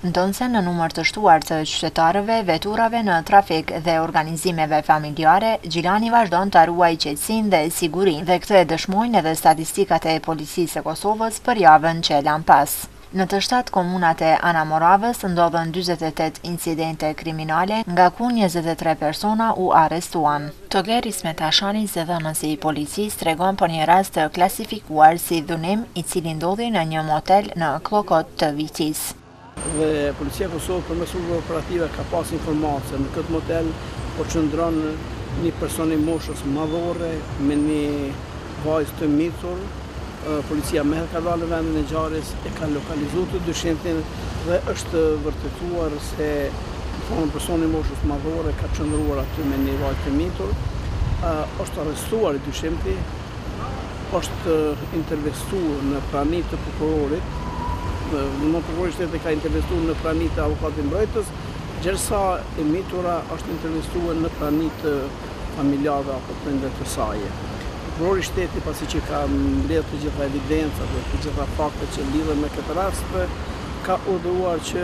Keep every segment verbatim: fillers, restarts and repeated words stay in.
ndonse në numër të shtuar të qytetarëve, veturave në trafik dhe organizimeve familjare, Gjilani vazhdon të ruajë qetësinë dhe sigurinë, dhe këtë e dëshmojnë edhe statistikat e Policisë së Kosovës për javën që e lan pas. Në të shtatë komunat e Anamoravës ndodhen dyzet e tetë incidente kriminale, nga ku njëzet e tre persona u arrestuan. Toger Ismet Ashani, zëdhënësi i policisë, tregon për një rast të klasifikuar si dhunim, i cili ndodhi në një motel në Klokot të Vitis. Dhe Policia e Kosovës përmes urdhave operative ka pas informacion se në këtë motel po qëndron një person i moshës madhore me një vajzë të mitur. Policia me herë ka dalë në vendin e ngjarjes, e ka lokalizuar të dyshimtin dhe është vërtetuar se një person i moshës madhore ka qëndruar aty me një vajzë të mitur. Është arrestuar i dyshimti, është intervestuar në praninë të prokurorit. Në prokurori shtetit ka intervestuar në praninë të avokatit mbrojtës, ndërsa e mitura është intervestuar në praninë të familjarëve apo prindërve të saj. Prokurori shteti, pasi që ka mbledhur të gjitha evidencat dhe të gjitha faktet që lidhen me këtë rast, ka urdhëruar që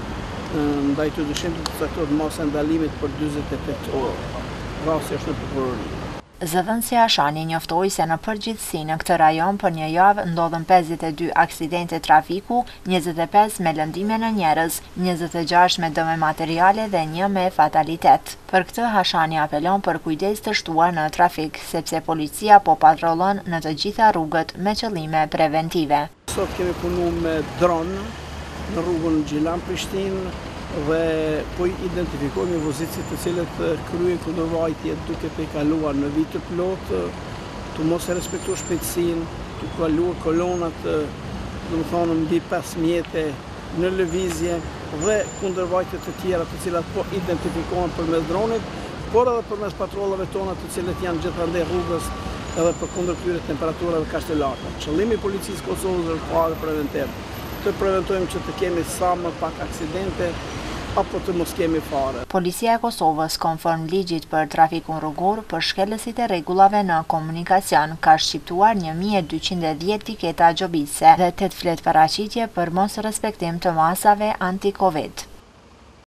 ndaj të dyshimtit të caktohet masa e ndalimit për dyzet e tetë orë. Rasti është në prokurori. Zëdhënësi Ashani njoftoi se në përgjithësi në këtë rajon për një javë ndodhen pesëdhjetë e dy aksidente trafiku, njëzet e pesë me lëndime në njerëz, njëzet e gjashtë me dëme materiale dhe një me fatalitet. Për këtë Ashani apelon për kujdes të shtuar në trafik, sepse policia po patrollon në të gjitha rrugët me qëllime preventive. Sot kemi punuar me dron në rrugën Gjilan-Prishtinë dhe po identifikojmë vozicit të cilët kryen kundërvajtje duke pejkaluar në vit të plot, të mos e respektuar shpejtësinë, të kaluar kolonat, domethënë mbi pesë mjete në lëvizje dhe kundërvajtje të tjera të cilat po identifikohen përmes dronit, por edhe përmes patrollave tona të cilët janë gjithandej rrugës edhe për kundër këtyre temperaturave kaq të larta. Qëllimi i Policisë së Kosovës është fare preventiv. Të preventojmë që të kemi sa më pak aksidente apo të mos kemi fare. Policia e Kosovës, konform ligjit për trafikun rrugor, për shkelësit e rregullave në komunikacion, ka shqiptuar një mijë e dyqind e dhjetë tiketa gjobitëse dhe tetë flet paraqitje për mos respektim të masave anti-Covid.